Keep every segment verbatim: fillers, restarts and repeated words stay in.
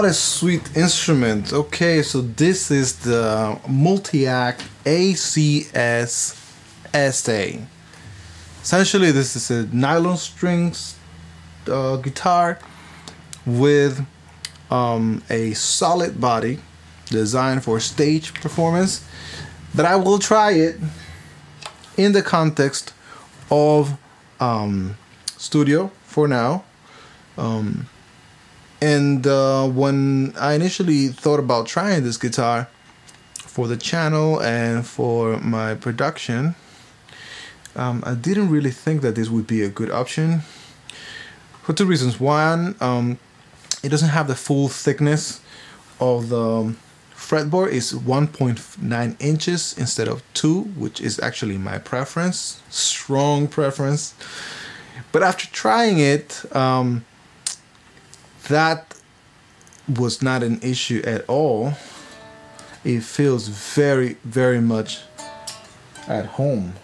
What a sweet instrument. Okay, so this is the multi-act A C S S A. Essentially, this is a nylon strings uh, guitar with um, a solid body designed for stage performance, but I will try it in the context of um, studio for now. Um, and uh, when I initially thought about trying this guitar for the channel and for my production, um, I didn't really think that this would be a good option for two reasons. One, um, it doesn't have the full thickness of the fretboard. It's one point nine inches instead of two, which is actually my preference, strong preference. But after trying it, um, that was not an issue at all. It feels very, very much at home.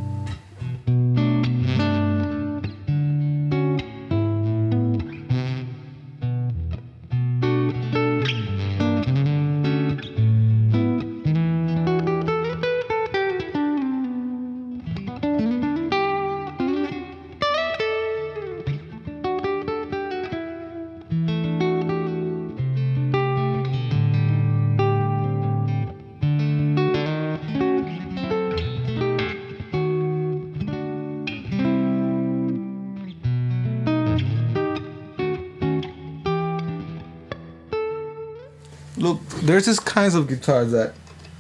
Look, there's this kinds of guitars that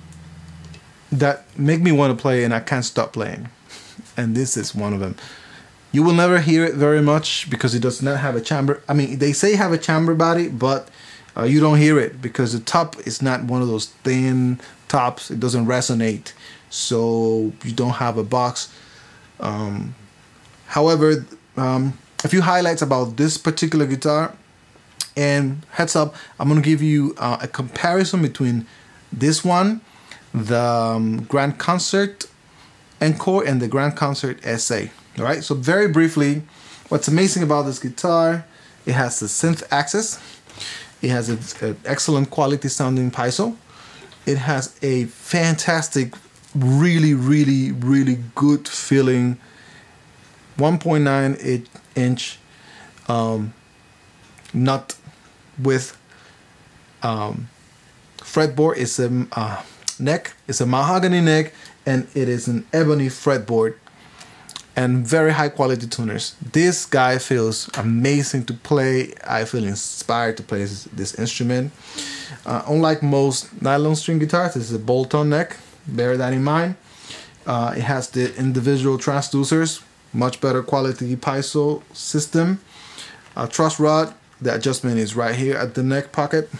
that make me want to play and I can't stop playing, and this is one of them. You will never hear it very much because it does not have a chamber. I mean, they say have a chamber body, but uh, you don't hear it because the top is not one of those thin tops. It doesn't resonate, so you don't have a box. Um, however, um, a few highlights about this particular guitar. And heads up, I'm going to give you uh, a comparison between this one, the um, Grand Concert Encore, and the Grand Concert S A. All right, so very briefly, what's amazing about this guitar, it has the synth access. It has an excellent quality sounding piezo. It has a fantastic, really, really, really good feeling one point nine inch um, nut with um, fretboard. It's a uh, neck, it's a mahogany neck, and it is an ebony fretboard and very high quality tuners. This guy feels amazing to play. I feel inspired to play this, this instrument. Uh, unlike most nylon string guitars, this is a bolt-on neck. Bear that in mind. Uh, it has the individual transducers, much better quality piezo system. Uh, truss rod. The adjustment is right here at the neck pocket.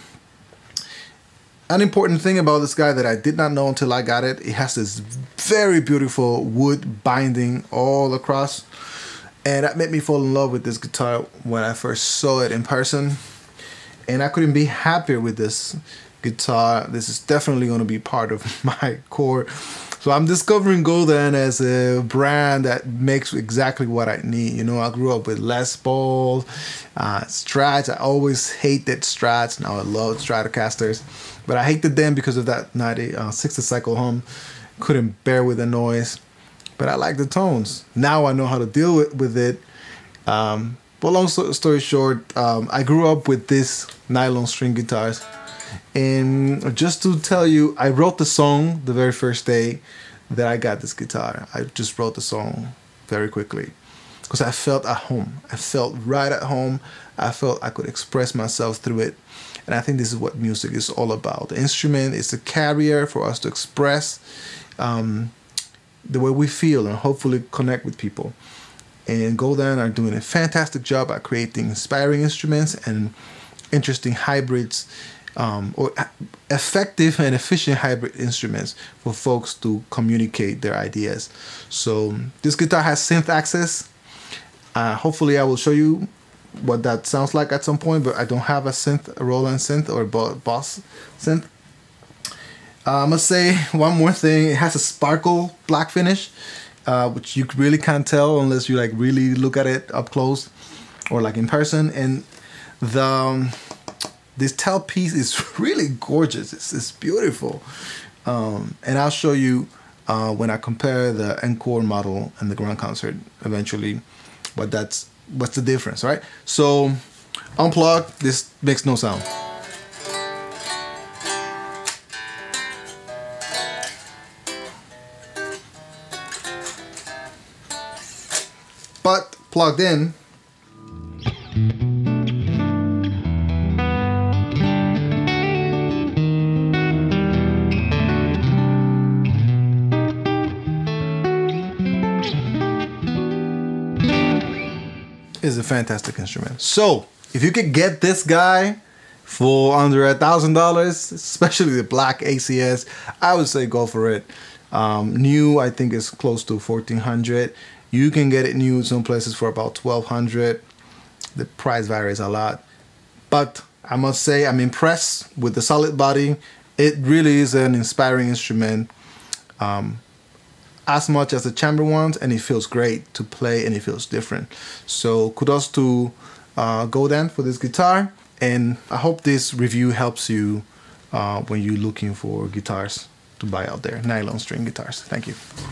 An important thing about this guy that I did not know until I got it, it has this very beautiful wood binding all across. And that made me fall in love with this guitar when I first saw it in person. And I couldn't be happier with this guitar. This is definitely going to be part of my core. So I'm discovering GODIN as a brand that makes exactly what I need. You know, I grew up with Les Paul, uh, Strats. I always hated Strats. Now I love Stratocasters. But I hated them because of that ninety, uh, sixty cycle hum. Couldn't bear with the noise. But I like the tones. Now I know how to deal with, with it. Um, but long story short, um, I grew up with these nylon string guitars. And just to tell you, I wrote the song the very first day that I got this guitar. I just wrote the song very quickly because I felt at home. I felt right at home. I felt I could express myself through it. And I think this is what music is all about. The instrument is a carrier for us to express um, the way we feel and hopefully connect with people. And GODIN are doing a fantastic job at creating inspiring instruments and interesting hybrids. Um, or effective and efficient hybrid instruments for folks to communicate their ideas. So this guitar has synth access. Uh, hopefully I will show you what that sounds like at some point, but I don't have a synth, a Roland synth or a Boss synth. Uh, I must say one more thing. It has a sparkle black finish, uh, which you really can't tell unless you like really look at it up close or like in person. And the um, this tail piece is really gorgeous. It's, it's beautiful. Um, and I'll show you uh, when I compare the Encore model and the Grand Concert eventually, but that's what's the difference, right? So unplug, this makes no sound. But plugged in, is a fantastic instrument. So if you could get this guy for under a thousand dollars, especially the black A C S, I would say go for it. Um, new, I think, is close to fourteen hundred. You can get it new some places for about twelve hundred. The price varies a lot, but I must say I'm impressed with the solid body. It really is an inspiring instrument, um, as much as the chamber ones, and it feels great to play and it feels different. So kudos to uh, GODIN for this guitar, and I hope this review helps you uh, when you're looking for guitars to buy out there, nylon string guitars. Thank you.